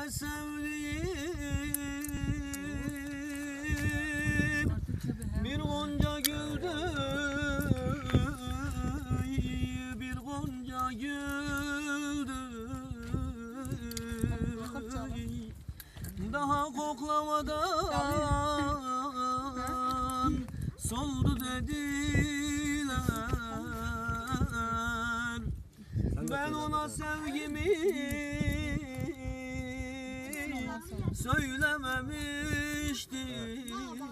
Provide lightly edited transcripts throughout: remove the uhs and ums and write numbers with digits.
ile sevdiğim bir gonca güldü, bir gonca güldü. Daha koklamadan soldu dediler. Ben ona sevgimi söylememiştim.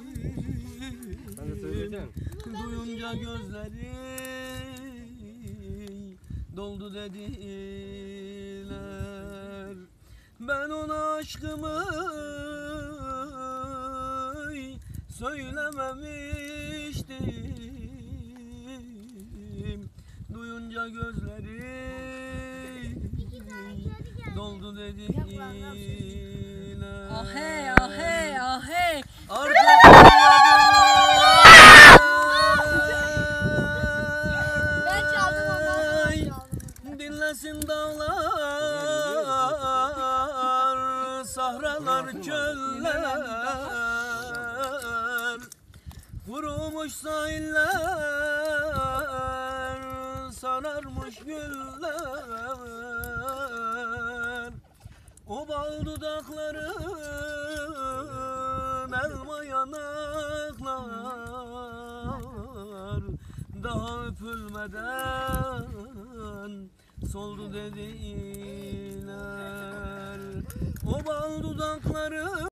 Duyunca gözleri doldu dediler. Ben ona aşkımı söylememiştim. Duyunca gözleri doldu dediler. Ahey ahey ahey. Artık Ben çaldım ondan. dinlesin dağlar, sahralar, çöller, kurumuş sahiller, sararmış güller. O bal dudakların, elma yanaklar daha öpülmeden soldu dediler. O bal dudakları